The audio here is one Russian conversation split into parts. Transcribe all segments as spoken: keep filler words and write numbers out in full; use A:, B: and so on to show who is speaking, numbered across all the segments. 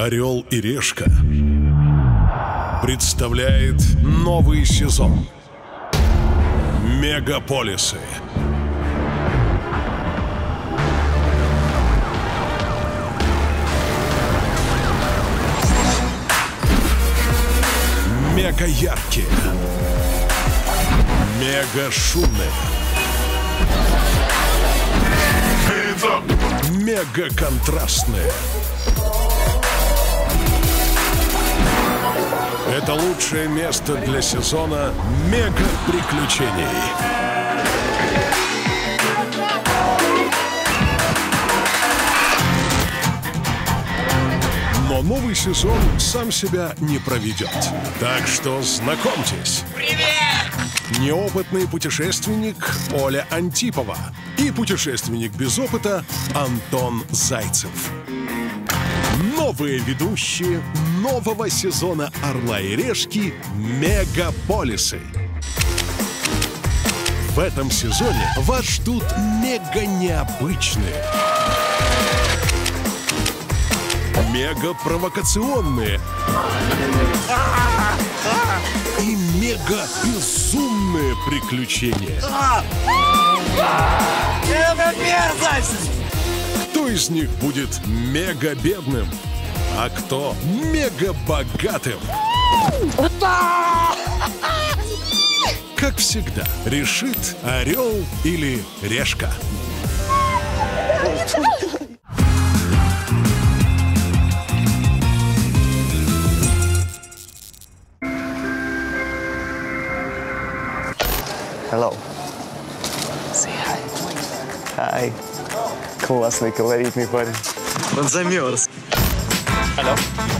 A: Орел и Решка представляет новый сезон. Мегаполисы. Мега яркие. Мега шумные. Мега контрастные. Это лучшее место для сезона мега-приключений. Но новый сезон сам себя не проведет. Так что знакомьтесь.
B: Привет!
A: Неопытный путешественник Оля Антипова и путешественник без опыта Антон Зайцев. Новые ведущие нового сезона «Орла и Решки» Мегаполисы. В этом сезоне вас ждут мега необычные, мега провокационные и мега безумные приключения.
B: Это мерзость!
A: Кто из них будет мега бедным, а кто мега богатым? Как всегда, решит Орел или Решка.
C: Hello. Say hi. Hi. Классный, колоритный парень. Он замерз. Алло.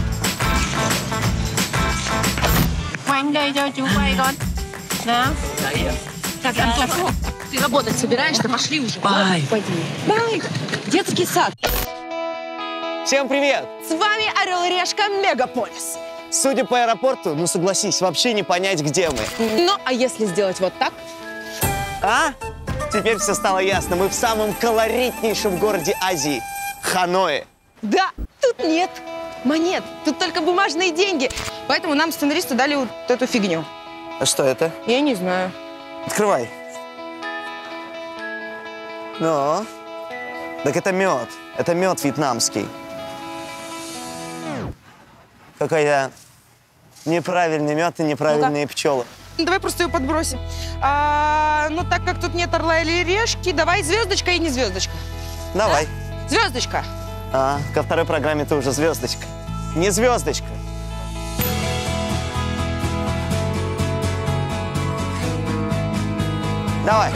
D: Quanh đây cho chú quay con. Да? Так, Антон, ты работать собираешься? Пошли уже.
B: Бай.
D: Пойди. Бай. Детский сад.
C: Всем привет!
E: С вами Орел и Решка Мегаполис.
C: Судя по аэропорту, ну согласись, вообще не понять, где мы.
E: Ну, а если сделать вот так?
C: А? Теперь все стало ясно. Мы в самом колоритнейшем городе Азии – Ханое.
E: Да, тут нет монет, тут только бумажные деньги. Поэтому нам сценаристы дали вот эту фигню.
C: А что это?
E: Я не знаю.
C: Открывай. Ну? Так это мед. Это мед вьетнамский. Какой-то неправильный мед и неправильные пчелы.
E: Давай просто ее подбросим. А, ну, так как тут нет орла или решки, давай звездочка и не звездочка.
C: Давай.
E: А? Звездочка.
C: А, ко второй программе ты уже звездочка. Не звездочка. Давай.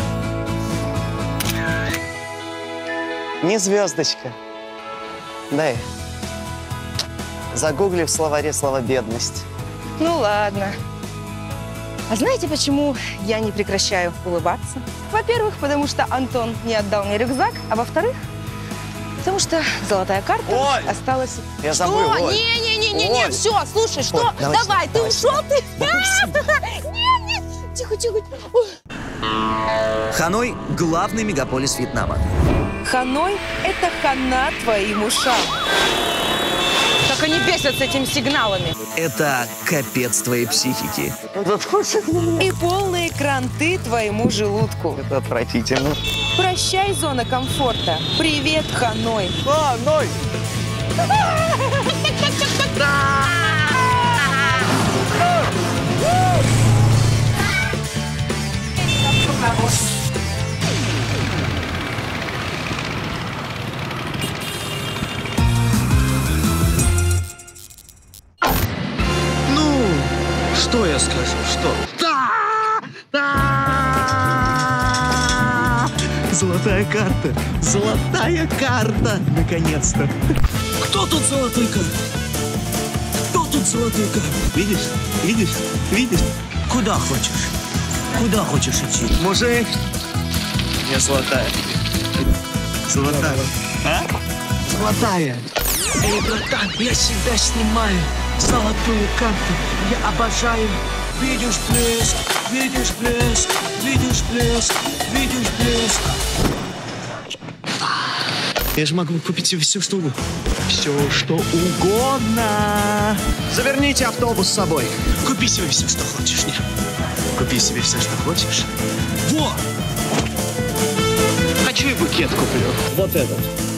C: Не звездочка. Дай. Загугли в словаре слово «бедность».
E: Ну, ладно. А знаете, почему я не прекращаю улыбаться? Во-первых, потому что Антон не отдал мне рюкзак, а во-вторых, потому что золотая карта
C: Оль!
E: осталась.
C: Я
E: что?
C: забыл, Оль.
E: Не-не-не-не,
C: Оль!
E: все, слушай, что?
C: Оль, давай
E: давай,
C: сюда,
E: ты
C: давай
E: ушел, ты? Не-не, тихо-тихо.
B: Ханой – главный мегаполис Вьетнама.
E: Ханой – это хана твоим ушам. Как они бесят с этими сигналами.
B: Это капец твоей психики.
E: И полные кранты твоему желудку.
C: Это отвратительно.
E: Прощай, зона комфорта. Привет, Ханой.
C: Ханой!
B: Ну, что я скажу, что? Золотая карта! Золотая карта! Наконец-то! Кто тут золотой карт? Кто тут золотой карт? Видишь? Видишь? Видишь? Куда хочешь? Куда хочешь идти?
C: Мужик! Не золотая. Золотая. А?
B: Золотая! Эй, братан, я всегда снимаю золотую карту. Я обожаю. Видишь блеск, видишь блеск, видишь блеск, видишь блеск. Я же могу купить себе все, что угодно. Все, что угодно. Заверните автобус с собой. Купи себе все, что хочешь. Нет. Купи себе все, что хочешь. Во! Хочу и букет куплю. Вот этот.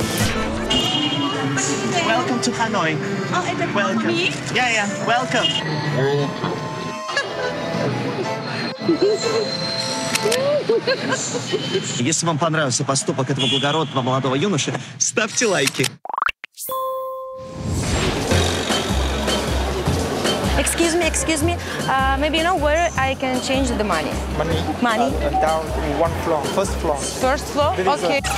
C: Welcome to Hanoi.
D: Oh, это
C: Welcome.
D: me?
C: Yeah, yeah. Welcome. Если вам понравился поступок этого благородного молодого юноши, ставьте лайки.
E: Excuse me, excuse me. Uh, maybe you know where I can change the money?
F: Money.
E: Money.
F: Uh, down in one floor, first floor.
E: First floor?
F: There is a-
E: Okay.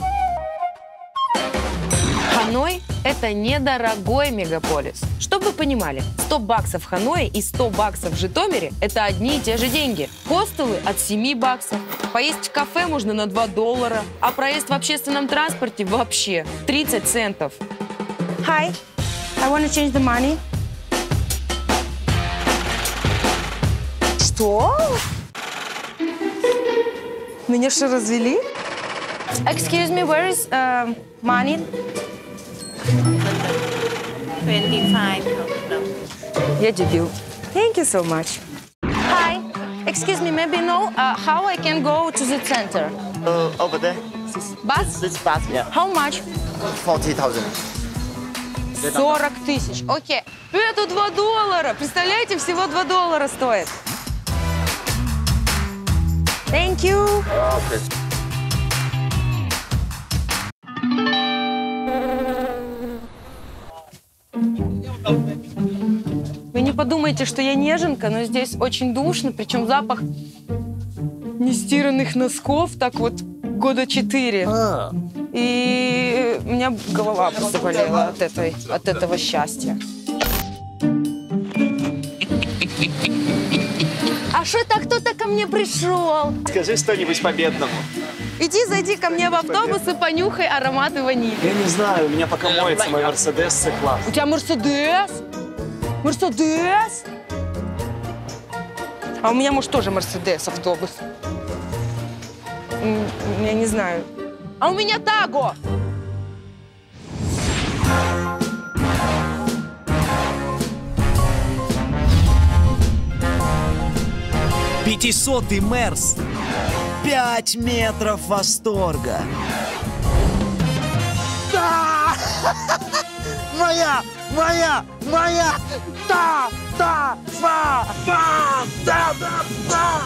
G: Ханой – это недорогой мегаполис. Чтобы вы понимали, сто баксов в Ханое и сто баксов в Житомире – это одни и те же деньги. Хостелы от семи баксов, поесть в кафе можно на два доллара, а проезд в общественном транспорте вообще тридцать центов.
E: Hi, I want to change the money. Что? Меня что, развели? Excuse me, where is uh, money?
D: twenty-five.
E: Я дебил. Thank you so much. Hi, excuse me, maybe know uh, how I can go to the center?
C: Uh, over there.
E: Bus?
C: This bus, yeah.
E: How much?
C: forty thousand.
E: сорок тысяч. Окей. Это два доллара. Представляете, всего два доллара стоит. Thank you.
C: Okay.
E: Вы не подумайте, что я неженка, но здесь очень душно, причем запах нестиранных носков так вот года четыре.
C: А.
E: И у меня голова заболела от, этой, от этого счастья. А что это кто-то ко мне пришел?
C: Скажи что-нибудь победному.
E: Иди, зайди ко мне в автобус и понюхай ароматы ванили.
C: Я не знаю, у меня пока моется мой Мерседес С-класс.
E: У тебя Мерседес? Мерседес? А у меня, может, тоже Мерседес автобус. М, Я не знаю. А у меня Таго!
B: Пятисотый Мерс. Пять метров восторга. Да! Моя! Моя! Моя! Да! Да! Да! Да! Да! Да! Да!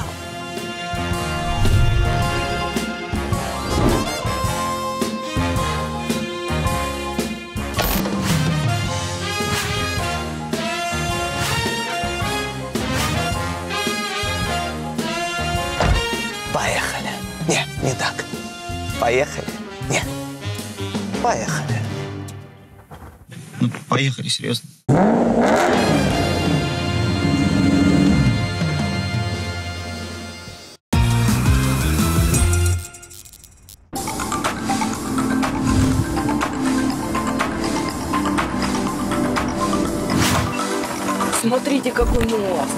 C: Поехали. Не, не так. Поехали. Не. Поехали.
B: Ну, поехали, серьезно.
G: Смотрите, какой мост.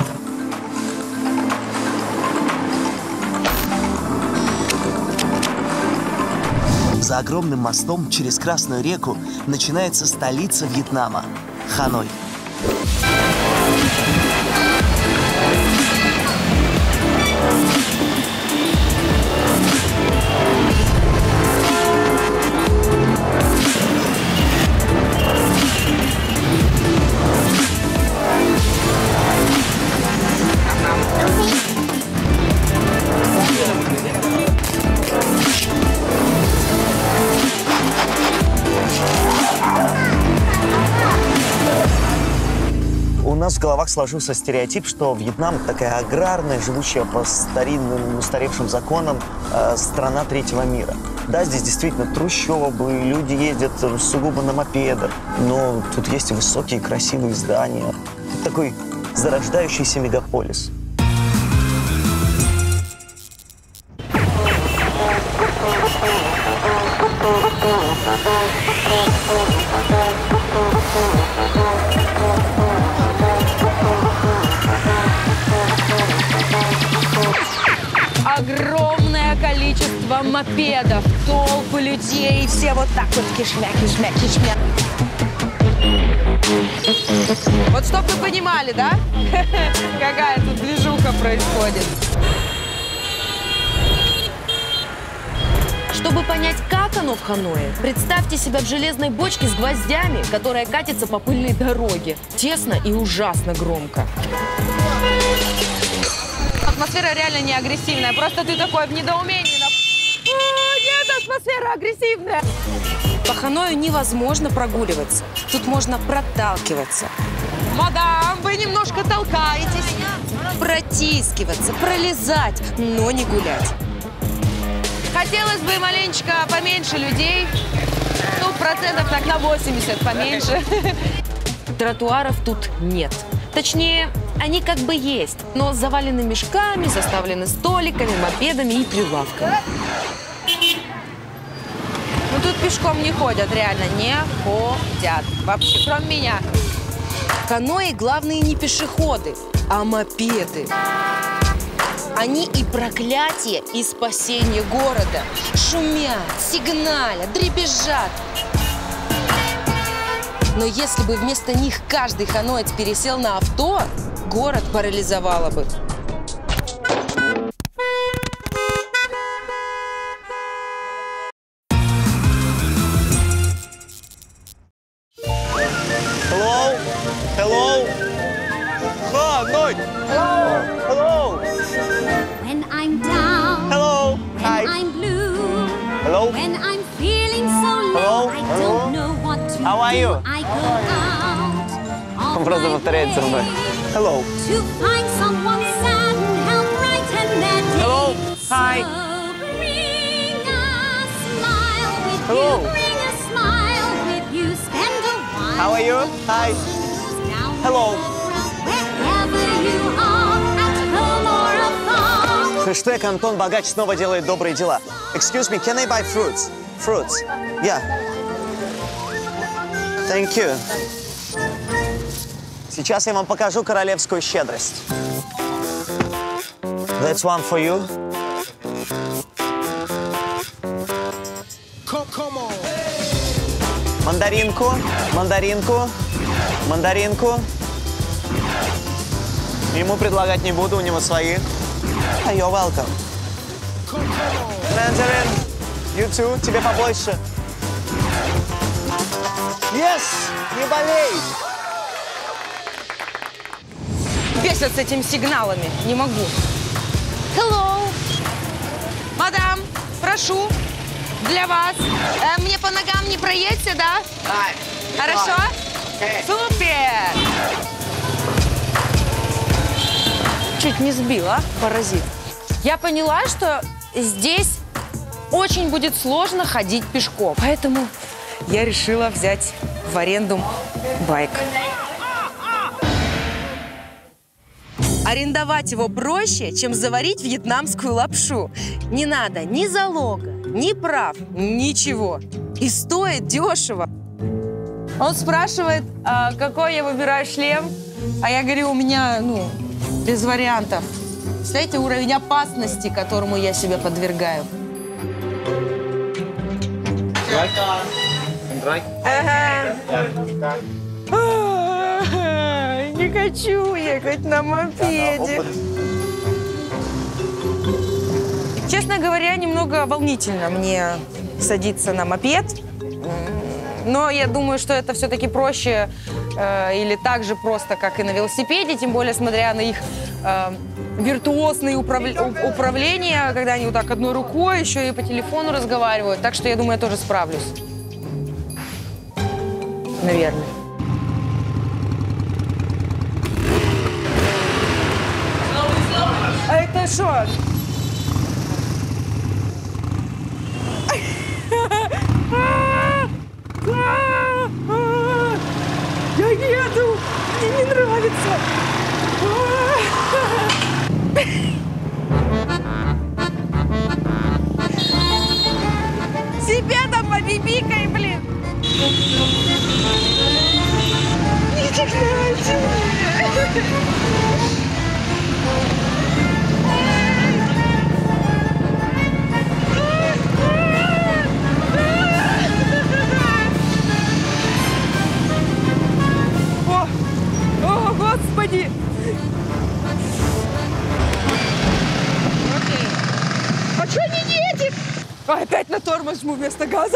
C: За огромным мостом через Красную реку начинается столица Вьетнама – Ханой. У нас в головах сложился стереотип, что Вьетнам такая аграрная, живущая по старинным, устаревшим законам э, страна третьего мира. Да, здесь действительно трущобы, люди ездят сугубо на мопедах, но тут есть и высокие красивые здания. Такой зарождающийся мегаполис.
E: Огромное количество мопедов, толпы людей, и все вот так вот кишмя, кишмя, кишмя.
G: Вот чтоб вы понимали, да? Какая тут движуха происходит. Чтобы понять, как оно в Ханое, представьте себя в железной бочке с гвоздями, которая катится по пыльной дороге. Тесно и ужасно громко. Атмосфера реально не агрессивная, просто ты такой в недоумении. О, нет, атмосфера агрессивная. По Ханою невозможно прогуливаться. Тут можно проталкиваться. Мадам, вы немножко толкаетесь. Протискиваться, пролезать, но не гулять. Хотелось бы маленечко поменьше людей. Ну, процентов так на восемьдесят поменьше. Тротуаров тут нет. Точнее, они как бы есть, но завалены мешками, заставлены столиками, мопедами и прилавками. Ну, тут пешком не ходят, реально, не ходят. Вообще, кроме меня. В Ханое главные не пешеходы, а мопеды. Они и проклятие, и спасение города. Шумят, сигналят, дребезжат. Но если бы вместо них каждый ханоец пересел на авто, город парализовало бы.
C: Hello? Hello? Ханой! Hello? Hello?
H: When I'm down,
C: Hello?
H: when
C: Hi.
H: I'm blue,
C: Hello?
H: when I'm feeling so
C: Hello?
H: low, I
C: Hello?
H: don't know what to
C: How are
H: do.
C: you?
H: I go out
C: Он
H: of
C: просто
H: my
C: повторяет за мной.
H: way
C: Hello?
H: to find someone sad and help brighten their day.
C: Hello? Hi.
H: So bring a smile with
C: Hello?
H: you, bring a smile with you, spend a while.
C: How are you? Hi.
H: Down
C: Hello?
H: wherever you are, at home or afar.
C: Хэштег Антон Богач снова делает добрые дела. Excuse me, can I buy fruits? Fruits. Yeah. Thank you. Сейчас я вам покажу королевскую щедрость. That's one for you. Мандаринку, мандаринку, мандаринку. Ему предлагать не буду, у него свои. Ah, you're welcome. Mandarin, you too, тебе побольше. Yes, не болей.
G: Бесят с этими сигналами. Не могу. Hello. Мадам, прошу. Для вас. Э, мне по ногам не проедете, да? Хорошо? Супер! Чуть не сбила, паразит. Я поняла, что здесь очень будет сложно ходить пешком. Поэтому я решила взять в аренду байк. Арендовать его проще, чем заварить вьетнамскую лапшу. Не надо ни залога, ни прав, ничего. И стоит дешево. Он спрашивает, а какой я выбираю шлем, а я говорю, у меня, ну, без вариантов. Представляете, уровень опасности, которому я себя подвергаю. Ага. Не хочу ехать на мопеде. Честно говоря, немного волнительно мне садиться на мопед. Но я думаю, что это все-таки проще э, или так же просто, как и на велосипеде, тем более, смотря на их э, виртуозные управ... управления, когда они вот так одной рукой еще и по телефону разговаривают. Так что я думаю, я тоже справлюсь. Наверное. А это что? Я еду! Мне не нравится! Себе там побибикай, блин! Не чекляйте!
E: Опять на тормоз жму вместо газа.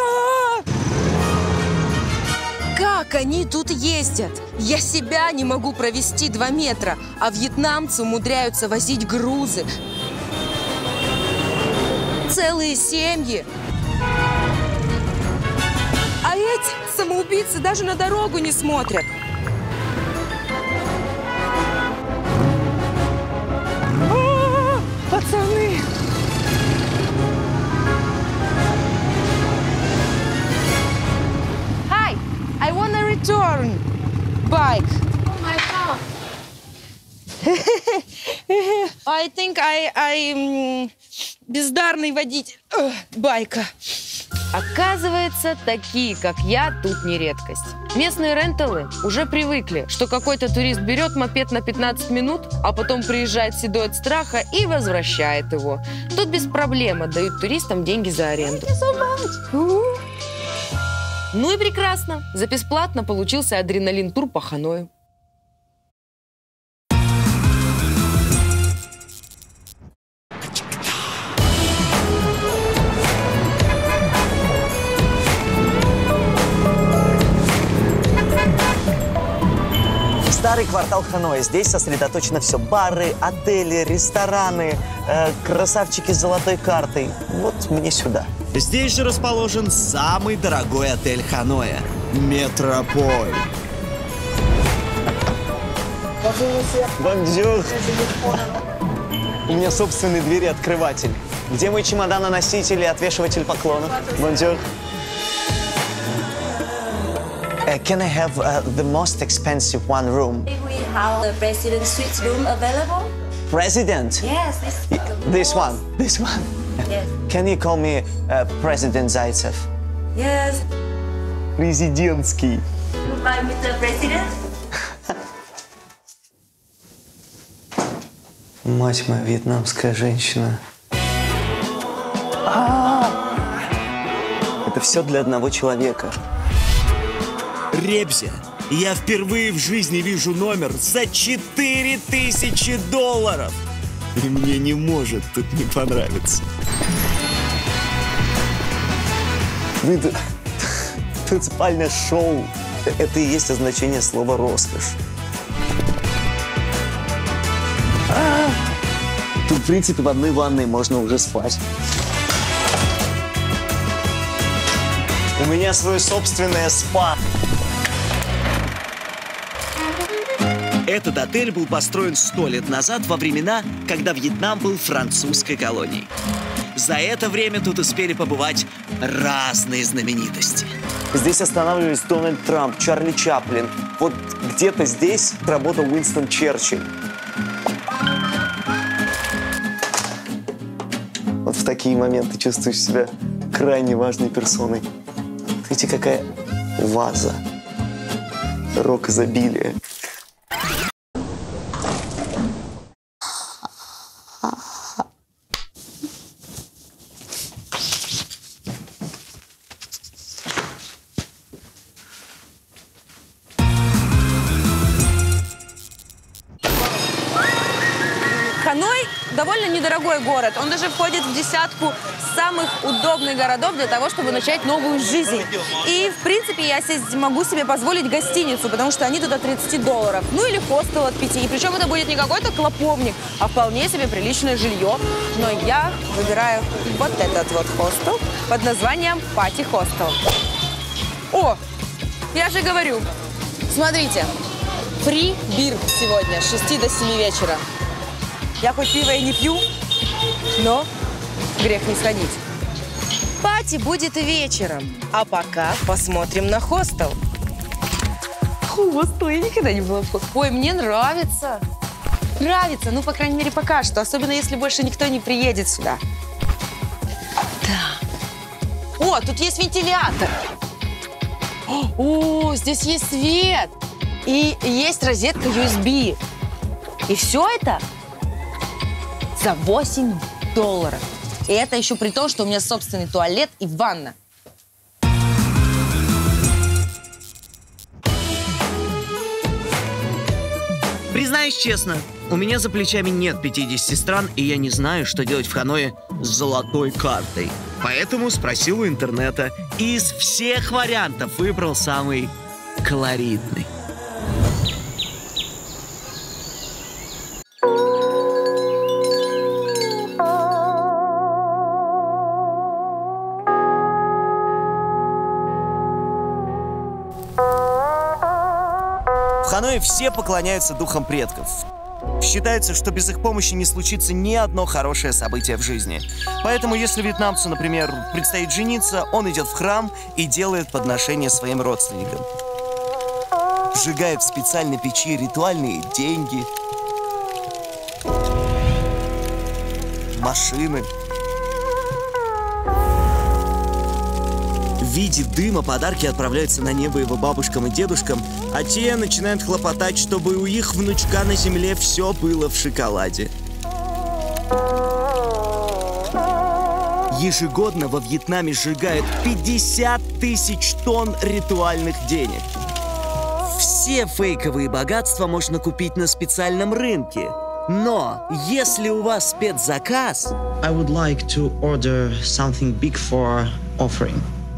E: Как они тут ездят? Я себя не могу провести два метра, а вьетнамцы умудряются возить грузы. Целые семьи. А эти самоубийцы даже на дорогу не смотрят. А-а-а, пацаны! Hi, I wanna return bike.
D: Oh my God.
E: I think I, I м, бездарный водитель э, байка.
G: Оказывается, такие, как я, тут не редкость. Местные ренталы уже привыкли, что какой-то турист берет мопед на пятнадцать минут, а потом приезжает седой от страха и возвращает его. Тут без проблем отдают туристам деньги за аренду. Ну и прекрасно. За бесплатно получился адреналин-тур по Ханою.
C: Старый квартал Ханоя. Здесь сосредоточено все. Бары, отели, рестораны, э, красавчики с золотой картой. Вот мне сюда.
B: Здесь же расположен самый дорогой отель Ханоя – Метрополь.
C: Бонжур. У меня собственный двери-открыватель. Где мой чемоданоноситель и отвешиватель поклонов? Бонжур. Uh, can I have uh, the most expensive one room?
I: We have the president suite room available.
C: President?
I: Yes, this,
C: Y- This one. This one.
I: Yes.
C: Can you call me uh, President Zaitsev?
I: Yes.
C: Президентский.
I: Goodbye, Mister President.
C: Мать моя, вьетнамская женщина. А! Это все для одного человека.
B: Ребзя, я впервые в жизни вижу номер за четыре тысячи долларов. И мне не может тут не понравиться.
C: Вы тут, тут спальня шоу. Это и есть означение слова роскошь. А! Тут, в принципе, в одной ванной можно уже спать. У меня свое собственное спа.
B: Этот отель был построен сто лет назад, во времена, когда Вьетнам был французской колонией. За это время тут успели побывать разные знаменитости.
C: Здесь останавливались Дональд Трамп, Чарли Чаплин. Вот где-то здесь работал Уинстон Черчилль. Вот в такие моменты чувствуешь себя крайне важной персоной. Видите, какая ваза. Рок изобилия.
E: Ханой довольно недорогой город. Он даже входит в десятку самых удобных городов для того, чтобы начать новую жизнь. И, в принципе, я себе могу себе позволить гостиницу, потому что они тут от тридцати долларов. Ну или хостел от пяти. И причем это будет не какой-то клоповник, а вполне себе приличное жилье. Но я выбираю вот этот вот хостел под названием Party Hostel. О, я же говорю. Смотрите, фри бир сегодня с шести до семи вечера. Я хоть пиво и не пью, но грех не сходить. Пати будет вечером, а пока посмотрим на хостел. Хостел, я никогда не была в хостеле. Ой, мне нравится. Нравится, ну, по крайней мере, пока что. Особенно, если больше никто не приедет сюда. Да. О, тут есть вентилятор. О, здесь есть свет. И есть розетка ю эс би. И все это за восемь долларов. И это еще при том, что у меня собственный туалет и ванна.
B: Признаюсь честно,
C: У меня за плечами нет пятидесяти стран, и я не знаю, что делать в Ханое с золотой картой. Поэтому спросил у интернета, и из всех вариантов выбрал самый колоритный. В Ханое все поклоняются духам предков. Считается, что без их помощи не случится ни одно хорошее событие в жизни. Поэтому, если вьетнамцу, например, предстоит жениться, он идет в храм и делает подношение своим родственникам. Сжигает в специальной печи ритуальные деньги, машины. В виде дыма подарки отправляются на небо его бабушкам и дедушкам, а те начинают хлопотать, чтобы у их внучка на земле все было в шоколаде. Ежегодно во Вьетнаме сжигают пятьдесят тысяч тонн ритуальных денег. Все фейковые богатства можно купить на специальном рынке. Но если у вас спецзаказ...
B: I would like to order something big for offering.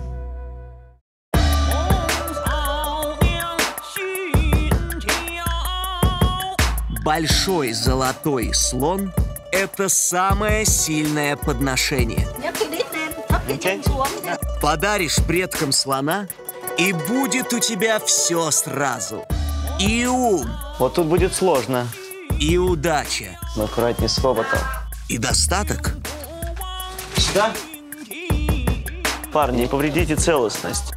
C: Большой золотой слон – это самое сильное подношение. Подаришь предкам слона, и будет у тебя все сразу. И ум.
J: Вот тут будет сложно.
C: И удача.
J: Но аккуратнее с роботом.
C: И достаток.
J: Сюда? Парни, не повредите целостность.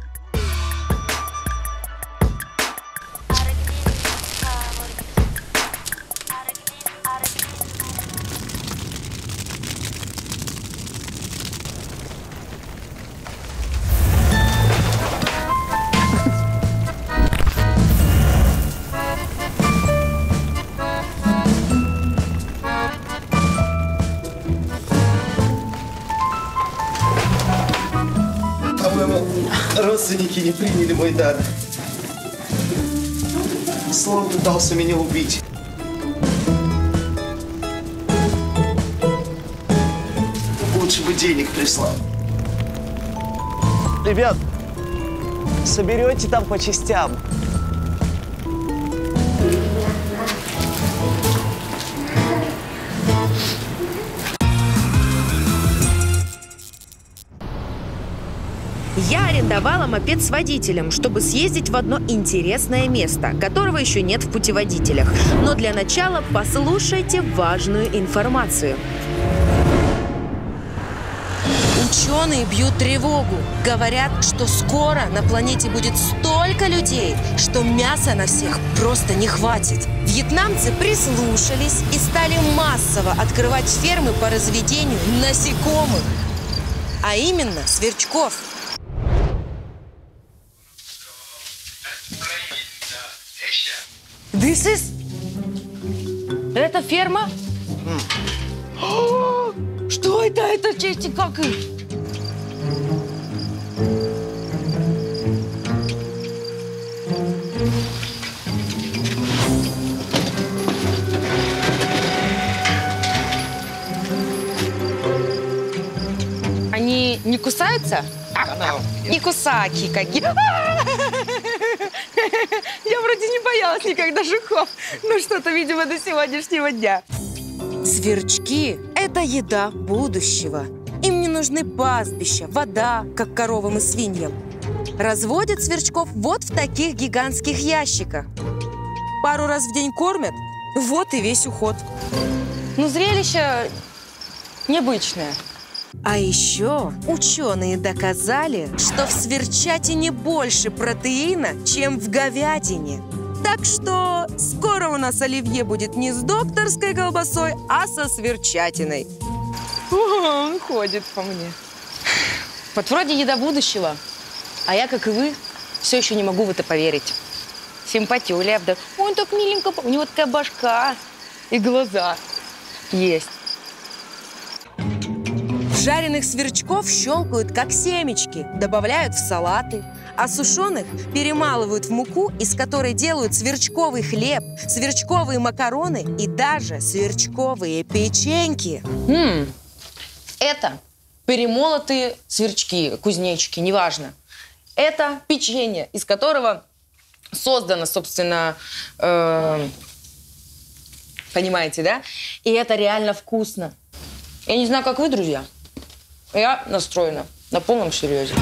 C: Родственники не приняли мой дар. Слон пытался меня убить. Лучше бы денег прислал.
J: Ребят, соберете там по частям.
G: Я арендовала мопед с водителем, чтобы съездить в одно интересное место, которого еще нет в путеводителях. Но для начала послушайте важную информацию. Ученые бьют тревогу. Говорят, что скоро на планете будет столько людей, что мяса на всех просто не хватит. Вьетнамцы прислушались и стали массово открывать фермы по разведению насекомых, а именно сверчков. This is... Это ферма? Mm. Что это? Это честь как? Они не кусаются? Не кусаки какие. Я вроде не боялась никогда жуков, но что-то, видимо, до сегодняшнего дня. Сверчки – это еда будущего. Им не нужны пастбища, вода, как коровам и свиньям. Разводят сверчков вот в таких гигантских ящиках. Пару раз в день кормят, вот и весь уход. Ну, зрелище необычное. А еще ученые доказали, что в сверчатине больше протеина, чем в говядине. Так что скоро у нас оливье будет не с докторской колбасой, а со сверчатиной. Он ходит по мне. Вот вроде еда будущего, а я, как и вы, все еще не могу в это поверить. Симпатюля. Он так миленько, у него такая башка и глаза есть. Жареных сверчков щелкают, как семечки, добавляют в салаты. а сушеных перемалывают в муку, из которой делают сверчковый хлеб, сверчковые макароны и даже сверчковые печеньки. М-м. Это перемолотые сверчки, кузнечики, неважно. Это печенье, из которого создано, собственно, э, понимаете, да? И это реально вкусно. Я не знаю, как вы, друзья. Я настроена на полном серьезе.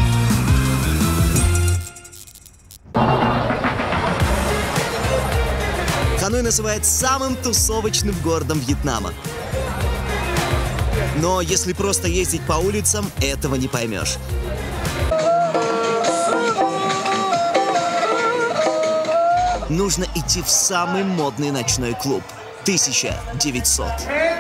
J: Ханой называют самым тусовочным городом Вьетнама. Но если просто ездить по улицам, этого не поймешь. Нужно идти в самый модный ночной клуб. тысяча девятьсот.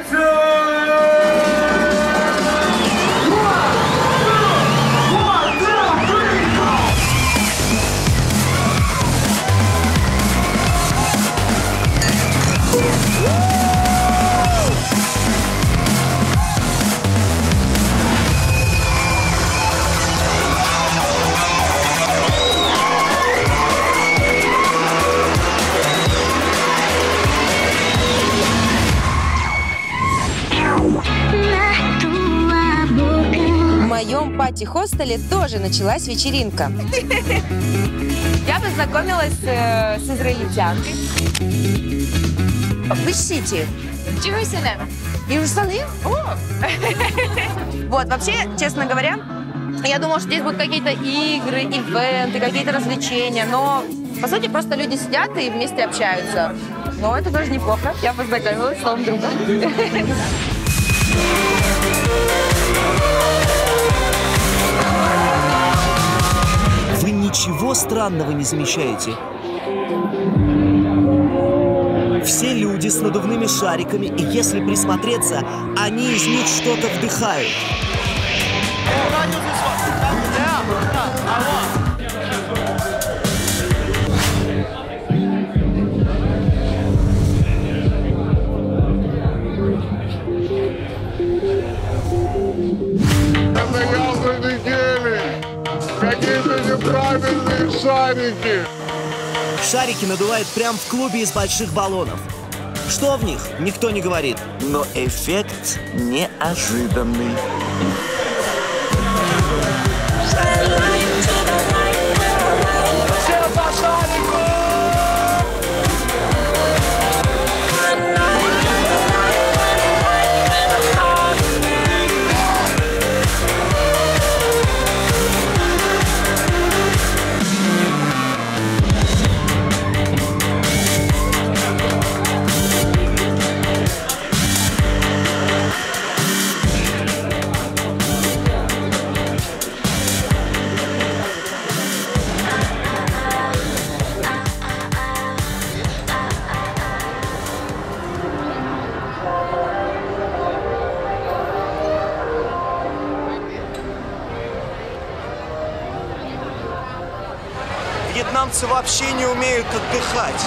G: В моем пати-хостеле тоже началась вечеринка. Я познакомилась э, с израильтянкой. Which city?
D: Jerusalem.
G: Иерусалим? О! Вот, вообще, честно говоря, я думала, что здесь будут какие-то игры, ивенты, какие-то развлечения, но, по сути, просто люди сидят и вместе общаются. Но это тоже неплохо. Я познакомилась с новым другом.
J: Вы ничего странного не замечаете? Все люди с надувными шариками, и если присмотреться, они из них что-то вдыхают.
K: Это явно не гели. Какие-то неправильные шарики.
J: Шарики надувают прямо в клубе из больших баллонов. Что в них, никто не говорит. Но эффект неожиданный. Вьетнамцы вообще не умеют отдыхать.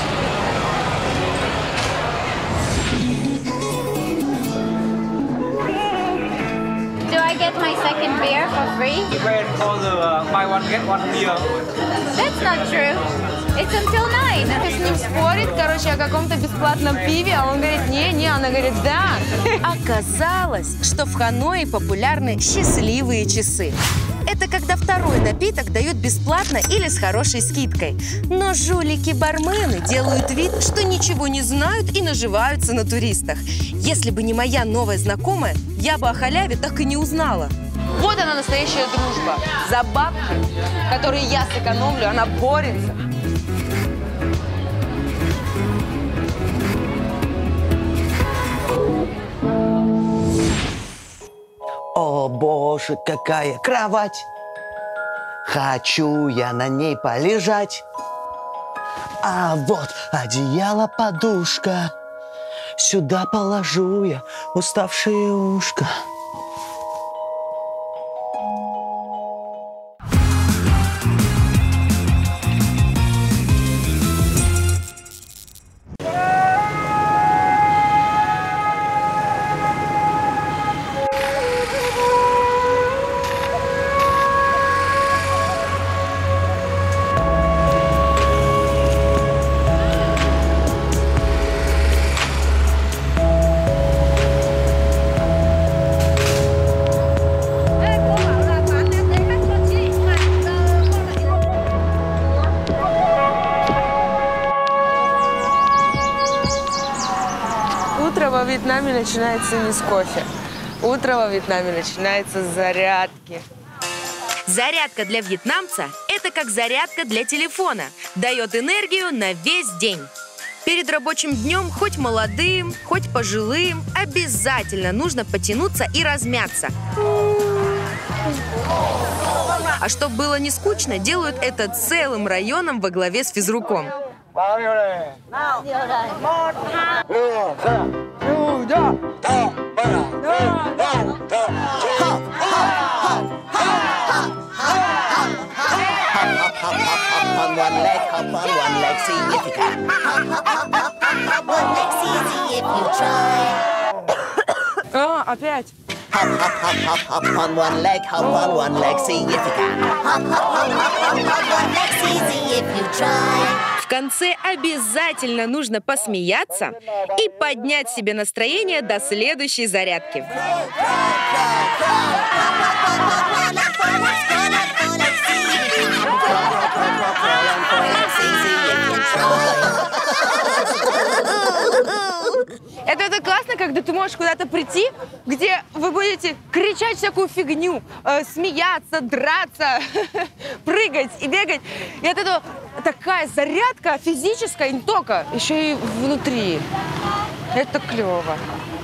H: Do I get my second beer for free?
F: You wait for the uh, buy one get one beer.
H: That's not true. It's until nine.
G: С ним спорит, короче, о каком-то бесплатном пиве, а он говорит, не-не, она говорит, да. Оказалось, что в Ханое популярны счастливые часы. Это когда второй напиток дают бесплатно или с хорошей скидкой. Но жулики-бармены делают вид, что ничего не знают и наживаются на туристах. Если бы не моя новая знакомая, я бы о халяве так и не узнала. Вот она, настоящая дружба. За бабки, которые я сэкономлю, она борется.
C: О, боже, какая кровать! Хочу я на ней полежать. А вот одеяло, подушка. Сюда положу я уставшее ушко.
G: Вьетнаме начинается не с кофе. Утро во Вьетнаме начинается с зарядки. Зарядка для вьетнамца – это как зарядка для телефона. Дает энергию на весь день. Перед рабочим днем хоть молодым, хоть пожилым обязательно нужно потянуться и размяться. А чтобы было не скучно, делают это целым районом во главе с физруком.
L: Hop, hop, hop on one leg, hop on one leg, see if you can. Hop, hop, hop, hop, hop, one leg's easy if you try.
G: А, опять.
L: Hop, hop, hop, hop, hop on one leg, hop on one leg, see if you can. Hop, hop, hop, hop, hop, hop, one leg's easy if you try.
G: В конце обязательно нужно посмеяться и поднять себе настроение до следующей зарядки. Это, это классно, когда ты можешь куда-то прийти, где вы будете кричать всякую фигню, э, смеяться, драться, прыгать и бегать. И от этого такая зарядка физическая, и не только, еще и внутри. Это клево.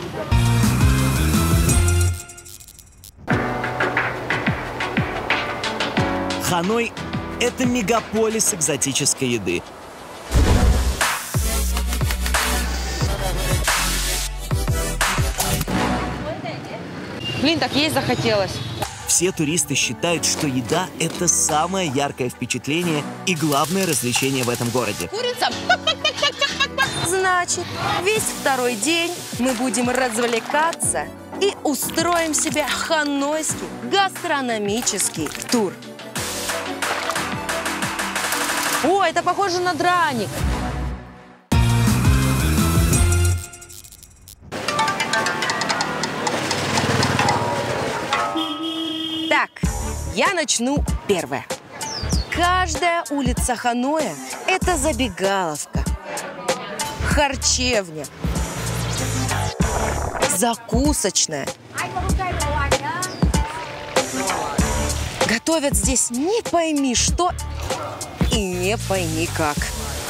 J: Ханой – это мегаполис экзотической еды.
G: Блин, так есть захотелось.
J: Все туристы считают, что еда – это самое яркое впечатление и главное развлечение в этом городе.
G: Курица. Значит, весь второй день мы будем развлекаться и устроим себе ханойский гастрономический тур. О, это похоже на драник. Так, я начну первое. Каждая улица Ханоя – это забегаловка, харчевня, закусочная. Готовят здесь не пойми что и не пойми как.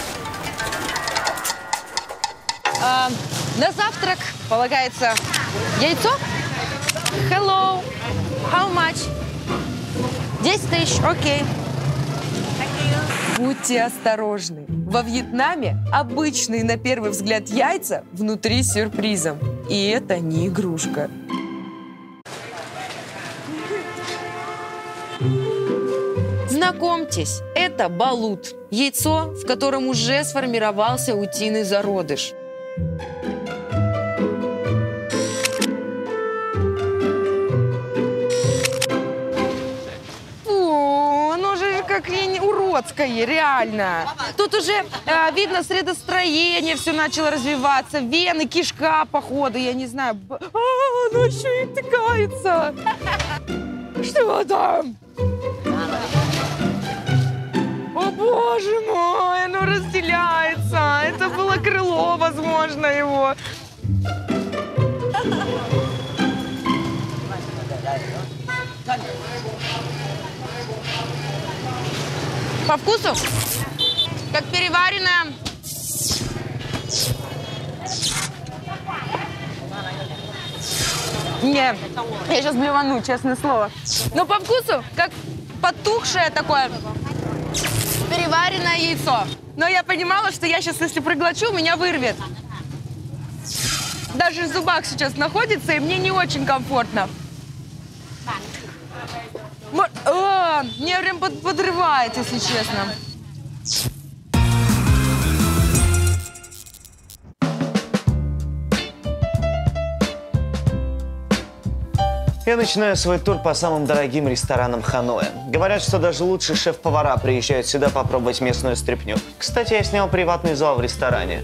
G: А, на завтрак полагается яйцо. Hello. How much? десять тысяч. Окей. Будьте осторожны. Во Вьетнаме обычные на первый взгляд яйца внутри с сюрпризом. И это не игрушка. Знакомьтесь, это балут. Яйцо, в котором уже сформировался утиный зародыш. Уродское, реально. Тут уже э, видно средостроение, все начало развиваться, вены, кишка, походу, я не знаю. А, оно еще и втыкается. Что там? О, боже мой, оно разделяется. Это было крыло, возможно, его. По вкусу, как переваренная. Не, я сейчас блевану, честное слово. Но по вкусу, как потухшее такое переваренное яйцо. Но я понимала, что я сейчас, если проглочу, меня вырвет. Даже в зубах сейчас находится, и мне не очень комфортно. О, меня прям под, подрывает, если честно.
C: Я начинаю свой тур по самым дорогим ресторанам Ханоя. Говорят, что даже лучшие шеф-повара приезжают сюда попробовать местную стряпню. Кстати, я снял приватный зал в ресторане.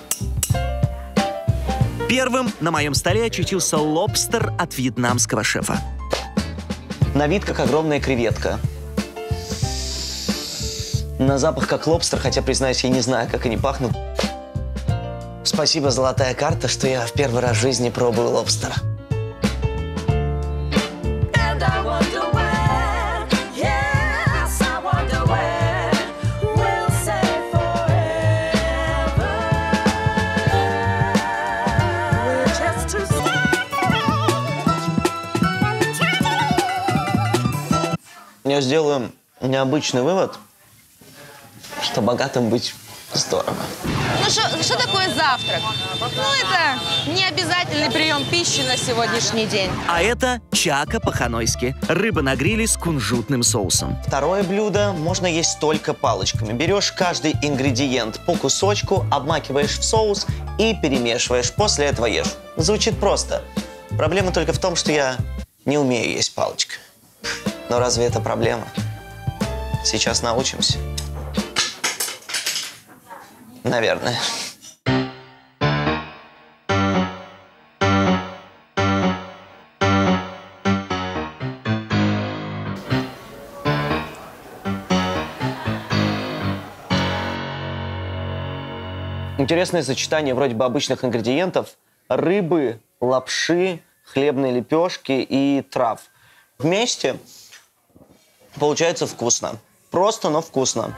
J: Первым на моем столе очутился лобстер от вьетнамского шефа.
C: На вид как огромная креветка. На запах как лобстер, хотя, признаюсь, я не знаю, как они пахнут. Спасибо, золотая карта, что я в первый раз в жизни пробую лобстера. Я сделаю необычный вывод, что богатым быть здорово.
E: Ну что такое завтрак? Ну это не обязательный прием пищи на сегодняшний день.
J: А это чака по-ханойски. Рыба на гриле с кунжутным соусом.
C: Второе блюдо можно есть только палочками. Берешь каждый ингредиент по кусочку, обмакиваешь в соус и перемешиваешь. После этого ешь. Звучит просто. Проблема только в том, что я не умею есть палочкой. Но разве это проблема? Сейчас научимся. Наверное. Интересное сочетание вроде бы обычных ингредиентов: рыбы, лапши, хлебной лепешки и трав. Вместе получается вкусно. Просто, но вкусно.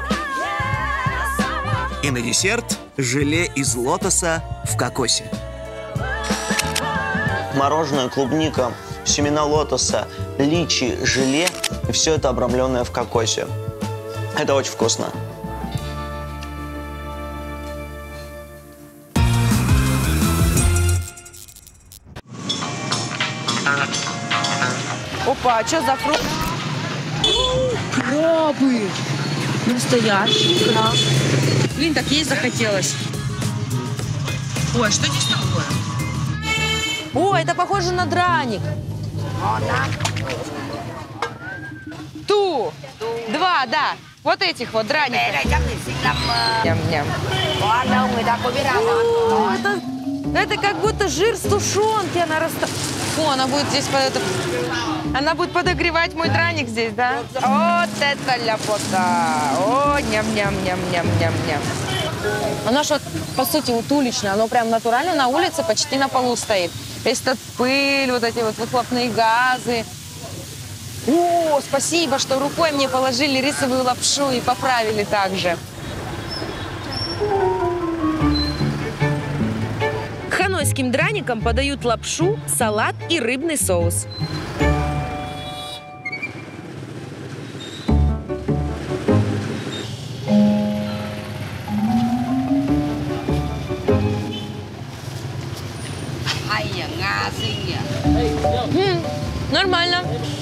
J: И на десерт желе из лотоса в кокосе.
C: Мороженое, клубника, семена лотоса, личи, желе. И все это обрамленное в кокосе. Это очень вкусно.
E: Опа, а что за фрукт? Крабы! Настоящие крабы. Блин, так есть захотелось. Ой, что здесь такое? О, это похоже на драник. Ту, два, да. Вот этих вот драников. Ням-ням. О, это, это как будто жир с тушенки. Она раста... О, она будет здесь... Это... Она будет подогревать мой драник здесь, да? Вот это ляпота! О, ням-ням-ням-ням-ням-ням. Оно ж вот, по сути, вот уличное. Оно прям натурально на улице почти на полу стоит. Весь этот пыль, вот эти вот выхлопные газы. О, спасибо, что рукой мне положили рисовую лапшу и поправили так же.
G: К ханойским драникам подают лапшу, салат и рыбный соус. М-м, нормально.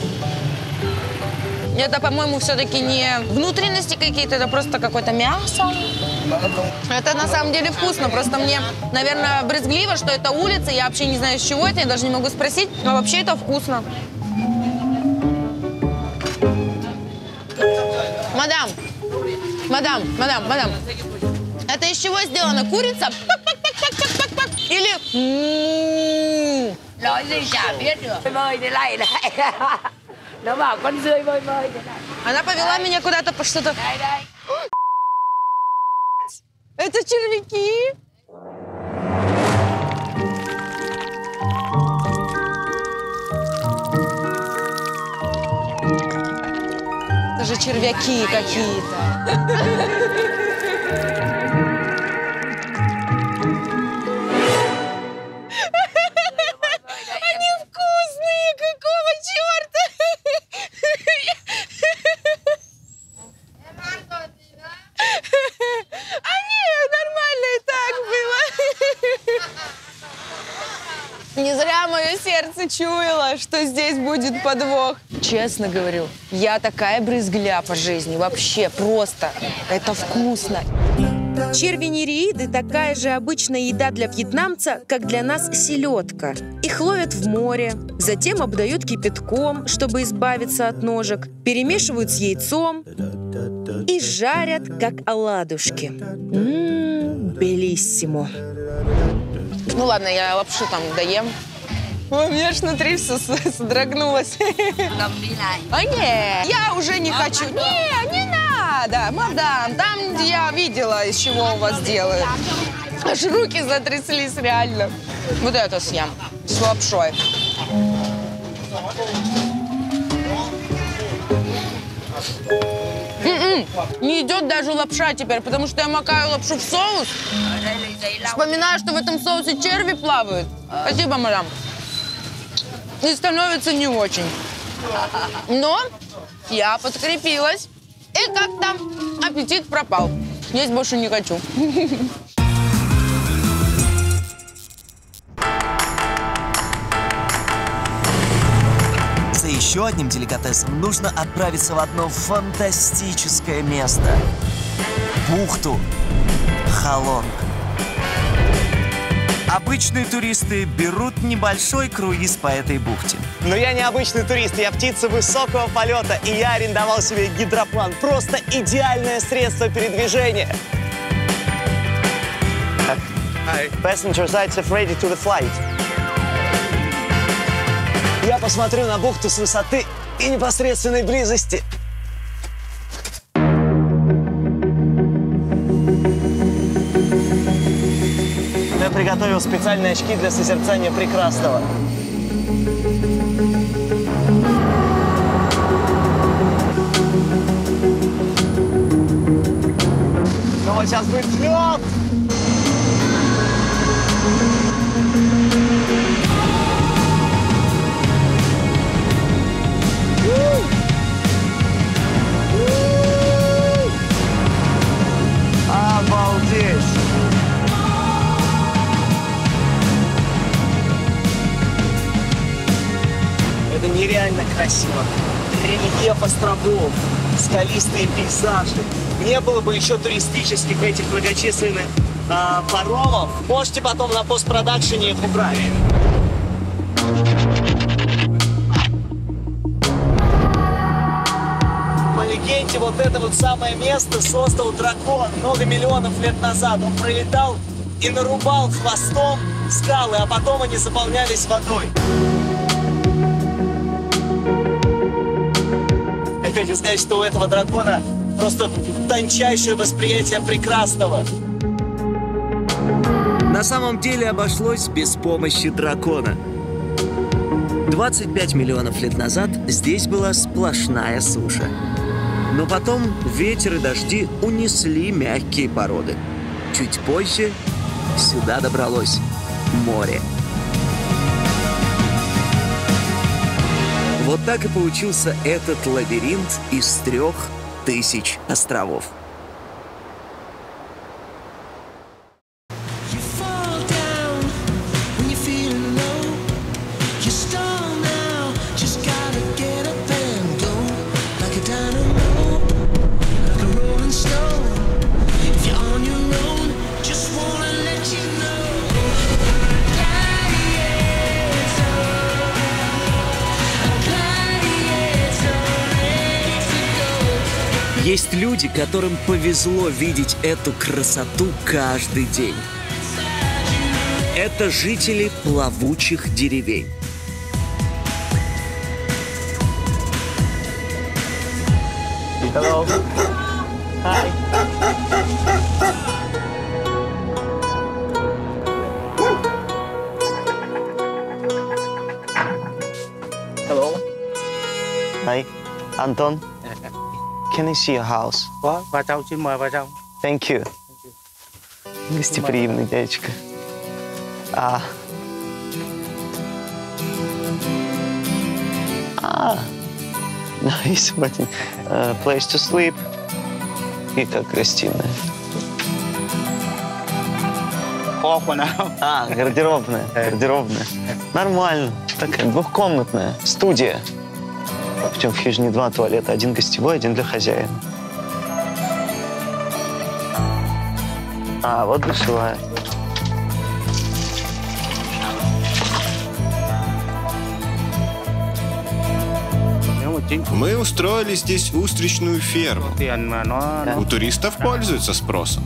G: Это, по-моему, все-таки не внутренности какие-то, это просто какое-то мясо. Это на самом деле вкусно, просто мне, наверное, брезгливо, что это улица, я вообще не знаю, с чего это, я даже не могу спросить, но вообще это вкусно. Мадам, мадам, мадам, мадам, это из чего сделано? Курица? Или... Она повела меня куда-то по что-то... Это червяки? Это же червяки какие-то. Не зря мое сердце чуяло, что здесь будет подвох. Честно говорю, я такая брызгля по жизни. Вообще просто. Это вкусно. Черви нереиды – такая же обычная еда для вьетнамца, как для нас селедка. Их ловят в море, затем обдают кипятком, чтобы избавиться от ножек, перемешивают с яйцом и жарят, как оладушки. Ммм, белиссимо.
E: Ну ладно, я лапшу там доем. Ой, у меня аж внутри все содрогнулось. А не, я уже не хочу. Не, не надо, мадам. Там я видела, из чего у вас делают.
G: Аж руки затряслись реально. Вот это съем с лапшой. М-м, не идет даже лапша теперь, потому что я макаю лапшу в соус. Вспоминаю, что в этом соусе черви плавают. Спасибо, мадам. И становится не очень. Но я подкрепилась. И как-то аппетит пропал. Есть больше не хочу.
J: За еще одним деликатесом нужно отправиться в одно фантастическое место. Бухту Халонг. Обычные туристы берут небольшой круиз по этой бухте.
C: Но я не обычный турист, я птица высокого полета, и я арендовал себе гидроплан. Просто идеальное средство передвижения. Hi. Passenger sites are ready to the flight. Я посмотрю на бухту с высоты и непосредственной близости. Я приготовил специальные очки для созерцания прекрасного. Ну вот сейчас будет взлет! Обалдеть! Это нереально красиво. Рельеф островов, скалистые пейзажи. Не было бы еще туристических этих многочисленных э, паромов. Можете потом на постпродакшене их убрать. По легенде, вот это вот самое место создал дракон много миллионов лет назад. Он пролетал и нарубал хвостом скалы, а потом они заполнялись водой. Я хочу сказать, что у этого дракона просто тончайшее восприятие прекрасного.
J: На самом деле обошлось без помощи дракона. двадцать пять миллионов лет назад здесь была сплошная суша. Но потом ветер и дожди унесли мягкие породы. Чуть позже сюда добралось море. Вот так и получился этот лабиринт из трех тысяч островов. Есть люди, которым повезло видеть эту красоту каждый день. Это жители плавучих деревень.
C: Hello. Hi. Hello. Hi. Антон. Can I see your house? Thank you. Гостеприимный дядечка. А. А. Nice, but uh, place to sleep. И как гостиная. А, гардеробная. Гардеробная. Нормально. Такая двухкомнатная студия. Причем в хижине два туалета. Один гостевой, один для хозяина. А, вот душевая.
M: Мы устроили здесь устричную ферму. У туристов пользуются спросом.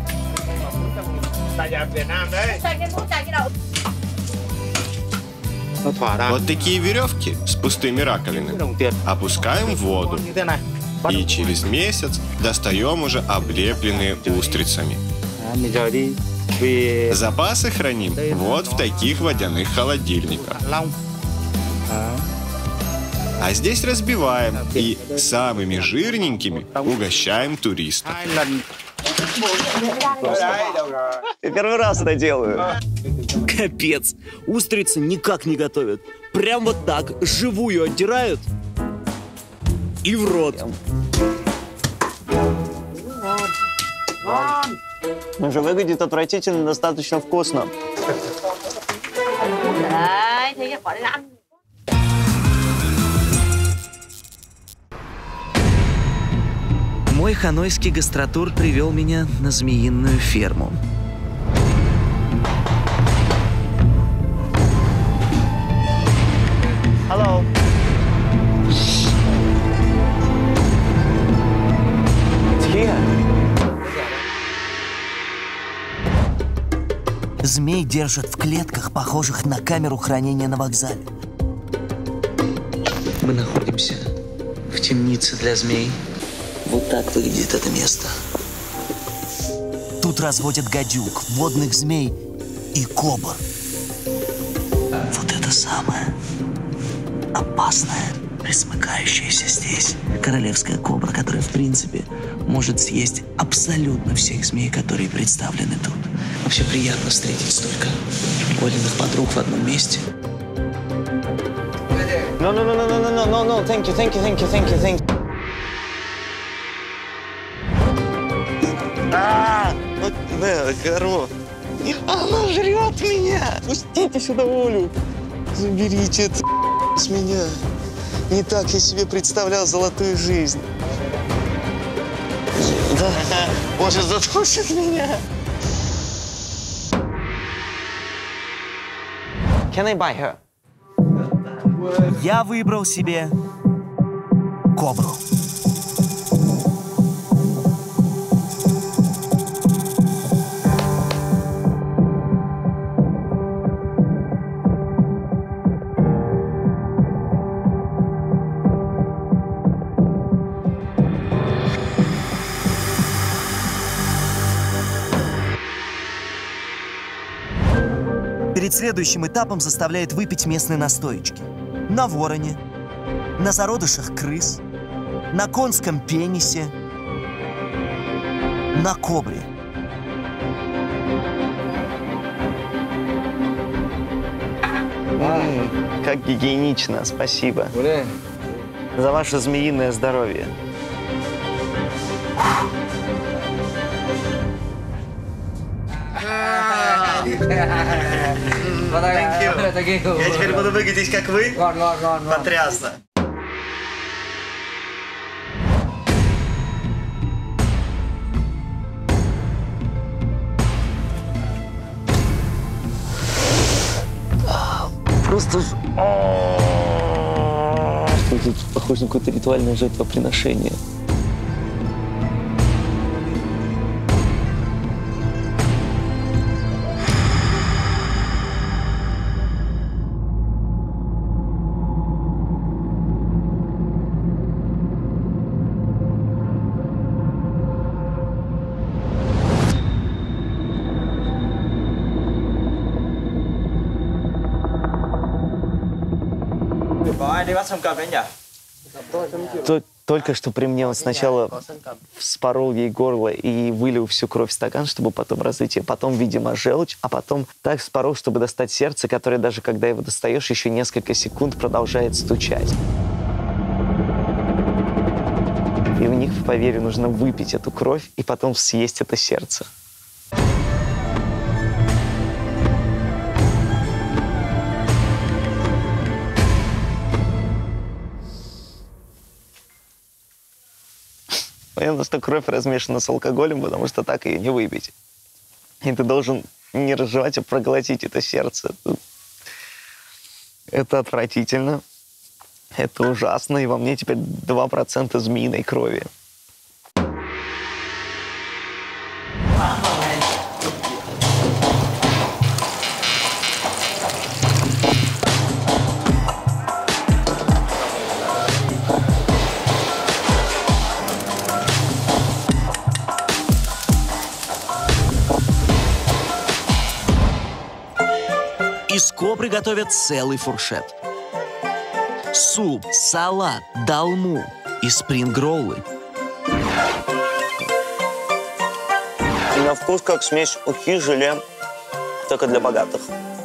M: Вот такие веревки с пустыми раковинами опускаем в воду. И через месяц достаем уже облепленные устрицами. Запасы храним вот в таких водяных холодильниках. А здесь разбиваем и самыми жирненькими угощаем туристов.
C: Я первый раз это делаю.
J: Капец. Устрицы никак не готовят. Прям вот так, живую отдирают и в рот.
C: Уже выглядит отвратительно, достаточно вкусно.
J: Мой ханойский гастротур привел меня на змеиную ферму.
C: Hello. It's here.
J: Змей держат в клетках, похожих на камеру хранения на вокзале. Мы находимся в темнице для змей. Вот так выглядит это место. Тут разводят гадюк, водных змей и кобр. Вот это самое опасное, присмыкающееся здесь. Королевская кобра, которая, в принципе, может съесть абсолютно всех змей, которые представлены тут. Вообще приятно встретить столько прикольных подруг в одном месте.
C: No, no, no, no, no, no, no, no, thank you, thank you, thank you, thank you, thank you. А, вот, да, корова. Она жрет меня. Пустите сюда Олю. Заберите это с меня. Не так я себе представлял золотую жизнь. Да, он же затушит меня. Can I buy her?
J: Я выбрал себе кобру. Перед следующим этапом заставляет выпить местные настоечки. На вороне, на зародышах крыс, на конском пенисе, на кобре.
C: М-м, как гигиенично, спасибо. За ваше змеиное здоровье.
J: Thank you. Я теперь буду выглядеть как вы? Потрясно.
C: Просто... Тут похоже на какое-то ритуальное жертвоприношение. Только что при мне он сначала вспорол ей горло и вылил всю кровь в стакан, чтобы потом разлить ее. Потом, видимо, желчь, а потом так вспорол, чтобы достать сердце, которое даже когда его достаешь, еще несколько секунд продолжает стучать. И у них, поверь, нужно выпить эту кровь и потом съесть это сердце. Понятно, что кровь размешана с алкоголем, потому что так ее не выпить. И ты должен не разжевать, а проглотить это сердце. Это отвратительно. Это ужасно. И во мне теперь два процента змеиной крови.
J: легко приготовят целый фуршет. Суп, салат, долму и спрингроллы.
C: На вкус как смесь ухи, желе, только для богатых.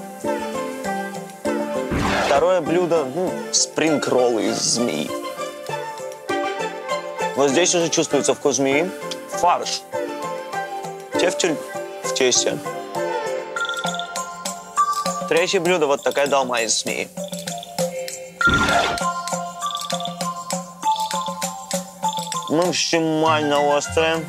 C: Второе блюдо ну, спрингроллы из змеи. Вот здесь уже чувствуется вкус змеи. Фарш. Тефтель в тесте. Третье блюдо вот такая долма из змеи. Максимально острое.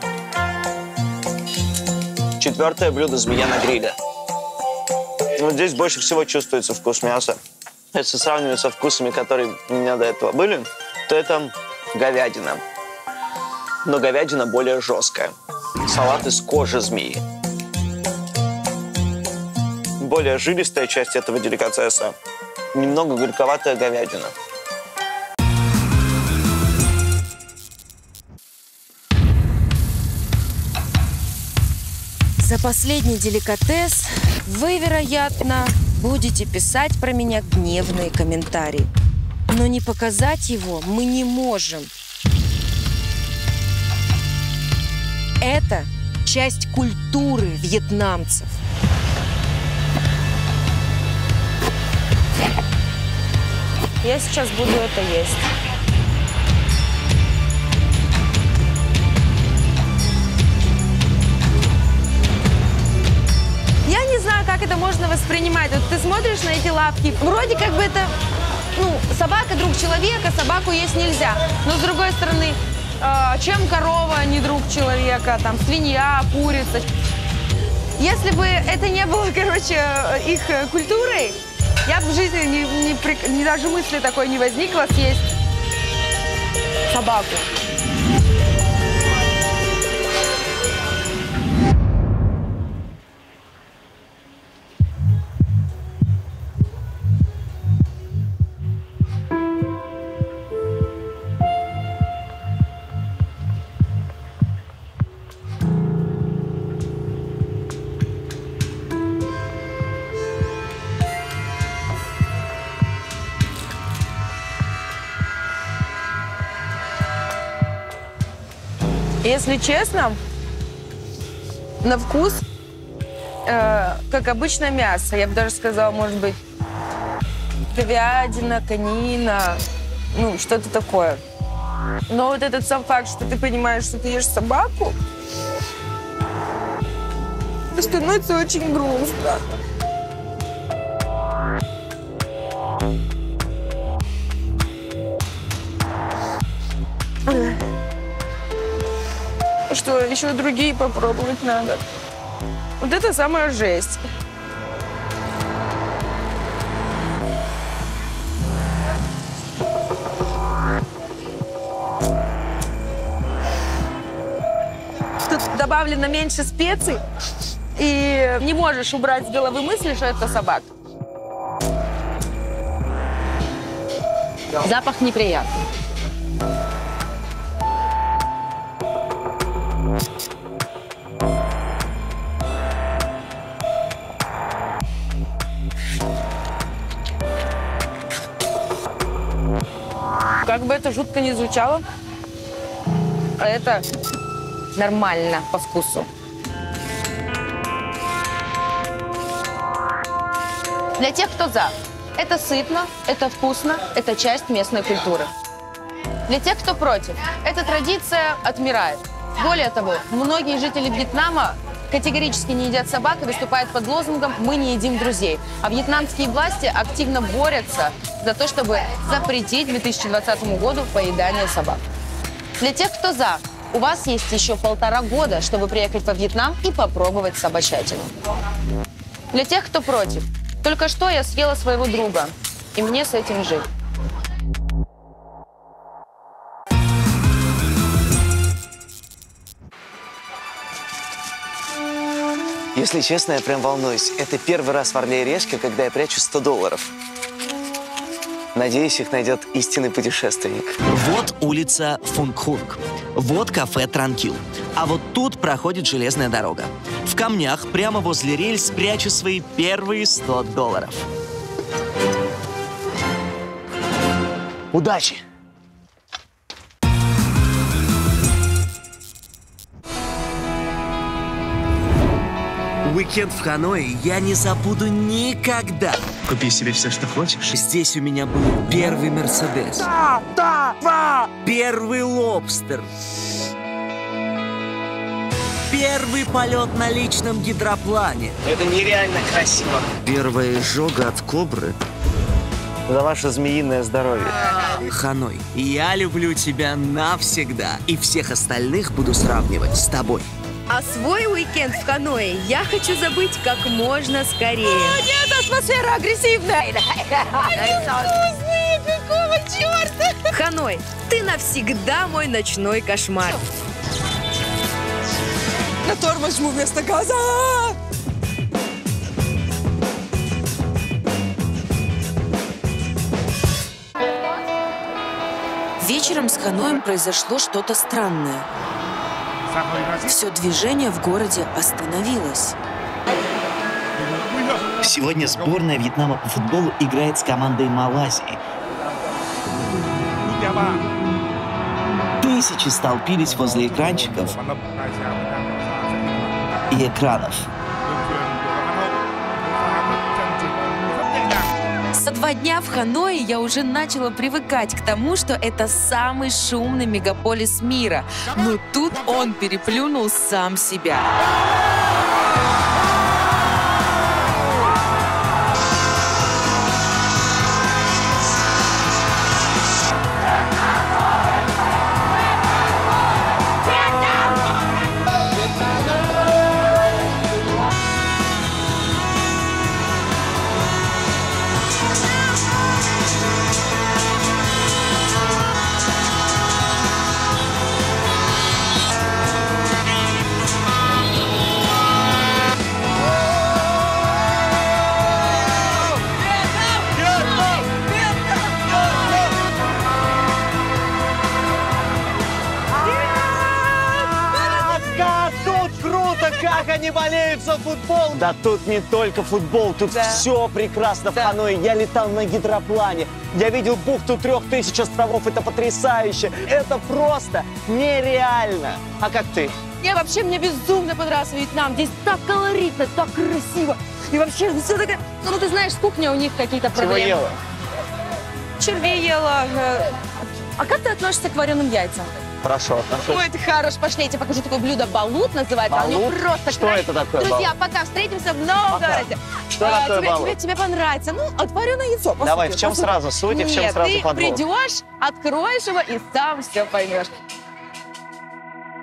C: Четвертое блюдо змея на гриле. Вот здесь больше всего чувствуется вкус мяса. Если сравнивать со вкусами, которые у меня до этого были, то это говядина. Но говядина более жесткая. Салат из кожи змеи. Более жилистая часть этого деликатеса. Немного горьковатая говядина.
G: За последний деликатес вы, вероятно, будете писать про меня гневные комментарии. Но не показать его мы не можем. Это часть культуры вьетнамцев. Я сейчас буду это есть. Я не знаю, как это можно воспринимать. Вот ты смотришь на эти лапки, вроде как бы это, ну, собака друг человека, собаку есть нельзя. Но с другой стороны, э, чем корова не друг человека, там, свинья, курица. Если бы это не было, короче, их культурой, я бы в жизни не, не, не даже мысли такой не возникло съесть собаку. Если честно, на вкус, э, как обычно, мясо. Я бы даже сказала, может быть, говядина, конина, ну, что-то такое. Но вот этот сам факт, что ты понимаешь, что ты ешь собаку, становится очень грустно. Что, еще другие попробовать надо. Вот это самая жесть. Тут добавлено меньше специй, и не можешь убрать с головы мысли, что это собака. Запах неприятный. Как бы это жутко не звучало, это нормально по вкусу. Для тех, кто за. Это сытно, это вкусно, это часть местной культуры. Для тех, кто против. Эта традиция отмирает. Более того, многие жители Вьетнама категорически не едят собак и выступают под лозунгом «Мы не едим друзей». А вьетнамские власти активно борются за то, чтобы запретить к две тысячи двадцатому году поедание собак. Для тех, кто за, у вас есть еще полтора года, чтобы приехать во Вьетнам и попробовать собачатину. Для тех, кто против, только что я съела своего друга, и мне с этим жить.
C: Если честно, я прям волнуюсь. Это первый раз в «Орле и Решке», когда я прячу сто долларов. Надеюсь, их найдет истинный путешественник.
J: Вот улица Фунгхунг. Вот кафе Транкил. А вот тут проходит железная дорога. В камнях прямо возле рельс прячу свои первые сто долларов.
C: Удачи!
J: Уикенд в Ханое я не забуду никогда.
B: Купи себе все, что хочешь.
J: Здесь у меня был первый Мерседес.
B: Да, да, да.
J: Первый лобстер. Первый полет на личном гидроплане.
C: Это нереально красиво.
J: Первая изжога от кобры.
C: За ваше змеиное здоровье.
J: Ханой, я люблю тебя навсегда. И всех остальных буду сравнивать с тобой.
G: А свой уикенд в Ханое я хочу забыть как можно скорее. О, нет, атмосфера агрессивная. Невкусные, какого черта? Ханой, ты навсегда мой ночной кошмар.
E: На тормоз жму вместо газа.
G: Вечером с Ханоем произошло что-то странное. Все движение в городе остановилось.
J: Сегодня сборная Вьетнама по футболу играет с командой Малайзии. Тысячи столпились возле экранчиков и экранов.
G: За два дня в Ханое я уже начала привыкать к тому, что это самый шумный мегаполис мира. Но тут он переплюнул сам себя.
C: Как они болеют за футбол! Да тут не только футбол, тут да. все прекрасно да. в Ханое. Я летал на гидроплане, я видел бухту трех тысяч островов, это потрясающе, это просто нереально. А как ты?
E: Не, вообще мне безумно понравился Вьетнам. Здесь так колоритно, так красиво. И вообще все такое... Ну, ты знаешь, с кухней у них какие-то проблемы.
C: Чего ела?
E: Червей ела. А как ты относишься к вареным яйцам?
C: Хорошо, отношусь.
E: Ой, ты хорош. Пошли, я тебе покажу такое блюдо. Балут называется.
C: Балут?
E: Оно просто
C: Что край... это такое?
E: Друзья,
C: балут?
E: пока встретимся в новом
C: пока.
E: городе.
C: Что
E: а,
C: такое
E: тебе,
C: балут?
E: тебе, тебе понравится. Ну, отваренное яйцо.
C: Давай,
E: сути,
C: в чем
E: по сути.
C: сразу суть и в чем
E: Нет,
C: сразу
E: ты
C: подвох?
E: придешь, откроешь его и сам все поймешь.